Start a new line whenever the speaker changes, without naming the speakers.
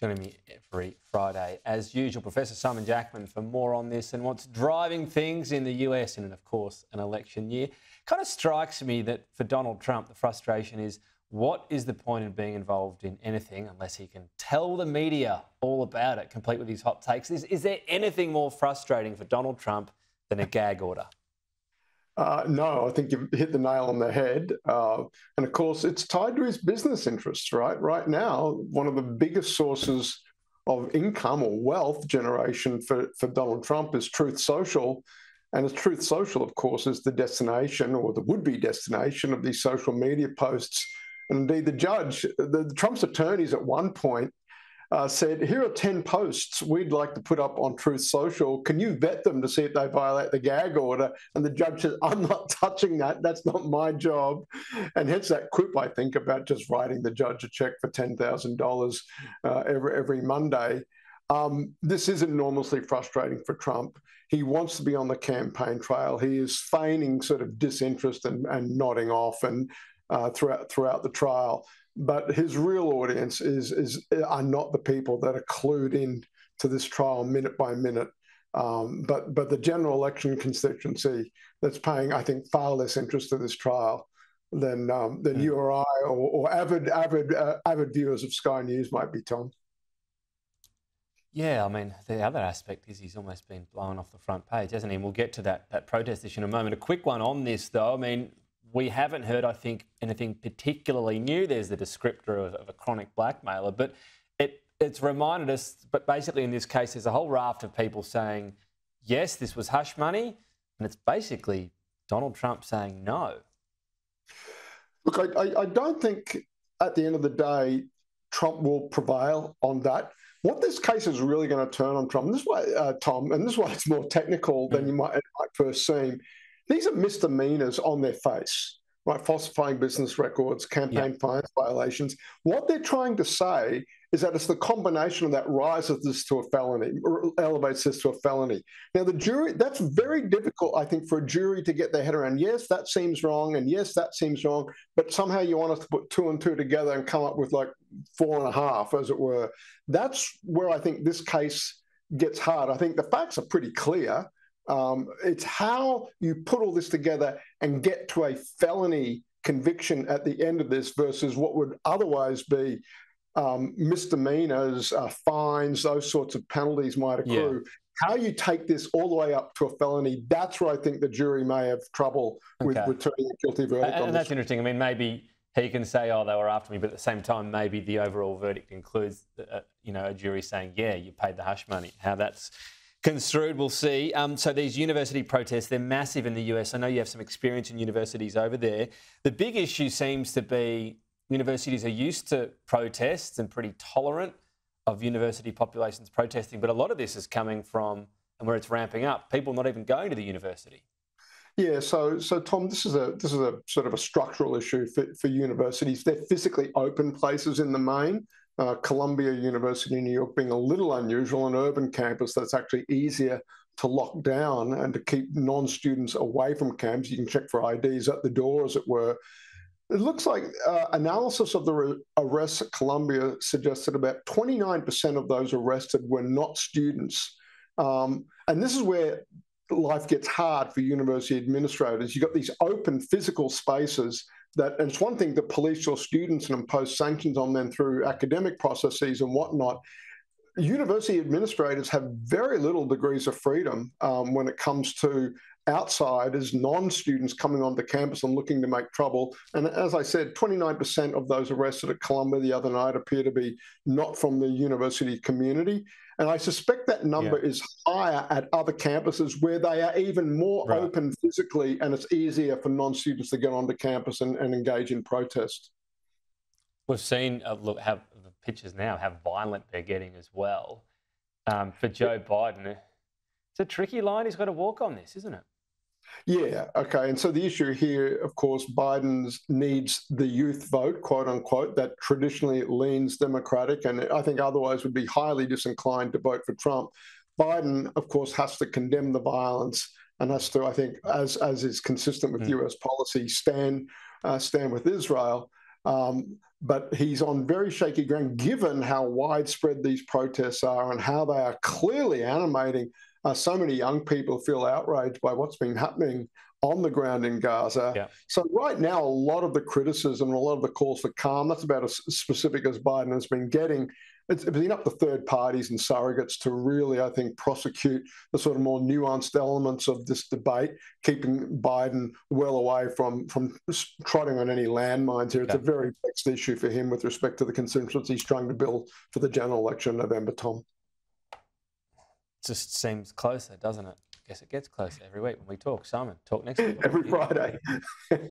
Joining me every Friday, as usual, Professor Simon Jackman for more on this and what's driving things in the US and, of course, an election year. Kind of strikes me that for Donald Trump, the frustration is, what is the point in being involved in anything unless he can tell the media all about it, complete with his hot takes? Is there anything more frustrating for Donald Trump than a gag order?
No, I think you've hit the nail on the head. And of course, it's tied to his business interests, right? Right now, one of the biggest sources of income or wealth generation for Donald Trump is Truth Social. And as Truth Social, of course, is the destination or the would-be destination of these social media posts. And indeed, the Trump's attorneys at one point said, here are 10 posts we'd like to put up on Truth Social. Can you vet them to see if they violate the gag order? And the judge said, I'm not touching that. That's not my job. And hence that quip, I think, about just writing the judge a check for $10,000 every Monday. This is enormously frustrating for Trump. He wants to be on the campaign trail. He is feigning sort of disinterest and nodding off and throughout the trial. But his real audience are not the people that are clued in to this trial minute by minute, but the general election constituency that's paying, I think, far less interest to this trial than you or I or avid viewers of Sky News might be, Tom.
Yeah, I mean, the other aspect is he's almost been blown off the front page, hasn't he? And we'll get to that protest issue in a moment. A quick one on this, though. I mean, we haven't heard, I think, anything particularly new. There's the descriptor of a chronic blackmailer, but it's reminded us, but basically in this case, there's a whole raft of people saying, yes, this was hush money, and it's basically Donald Trump saying no.
Look, I don't think at the end of the day, Trump will prevail on that. What this case is really going to turn on Trump, and this is why, Tom, and this is why it's more technical than it might first seem. These are misdemeanors on their face, right? Falsifying business records, campaign finance violations. What they're trying to say is that it's the combination of that rises this to a felony, or elevates this to a felony. Now, the jury, that's very difficult, I think, for a jury to get their head around. Yes, that seems wrong, and yes, that seems wrong, but somehow you want us to put 2 and 2 together and come up with like 4.5, as it were. That's where I think this case gets hard. I think the facts are pretty clear. It's how you put all this together and get to a felony conviction at the end of this versus what would otherwise be misdemeanors, fines, those sorts of penalties might accrue. Yeah. How you take this all the way up to a felony, that's where I think the jury may have trouble with returning a guilty verdict on this.
That's interesting. I mean, maybe he can say, oh, they were after me, but at the same time, maybe the overall verdict includes, a jury saying, yeah, you paid the hush money. How that's construed, we'll see. So these university protests, they're massive in the US. I know you have some experience in universities over there. The big issue seems to be universities are used to protests and pretty tolerant of university populations protesting, but a lot of this is coming from, and where it's ramping up, people not even going to the university.
Yeah, so Tom, this is a sort of a structural issue for universities. They're physically open places in the main. Columbia University in New York being a little unusual, an urban campus that's actually easier to lock down and to keep non-students away from camps. You can check for IDs at the door, as it were. It looks like analysis of the arrests at Columbia suggested about 29% of those arrested were not students. And this is where life gets hard for university administrators. You've got these open physical spaces and it's one thing to police your students and impose sanctions on them through academic processes and whatnot. University administrators have very little degrees of freedom when it comes to outsiders, non-students coming onto campus and looking to make trouble. And as I said, 29% of those arrested at Columbia the other night appear to be not from the university community. And I suspect that number is higher at other campuses where they are even more open physically, and it's easier for non-students to get onto campus and engage in protest.
We've seen, look, how the pictures now, how violent they're getting as well. For Joe Biden, it's a tricky line he's got to walk on this, isn't it?
Yeah, okay. And so the issue here, of course, Biden needs the youth vote, quote unquote, that traditionally leans Democratic and I think otherwise would be highly disinclined to vote for Trump. Biden, of course, has to condemn the violence and has to, I think, as is consistent with US policy, stand with Israel. but he's on very shaky ground given how widespread these protests are and how they are clearly animating. So many young people feel outraged by what's been happening on the ground in Gaza.
Yeah.
So right now, a lot of the criticism, a lot of the calls for calm, that's about as specific as Biden has been getting. It's been up to third parties and surrogates to really, I think, prosecute the sort of more nuanced elements of this debate, keeping Biden well away from trotting on any landmines here. It's a very vexed issue for him with respect to the constituency he's trying to build for the general election in November, Tom.
Just seems closer, doesn't it? I guess it gets closer every week when we talk. Simon, talk next week.
Every Friday.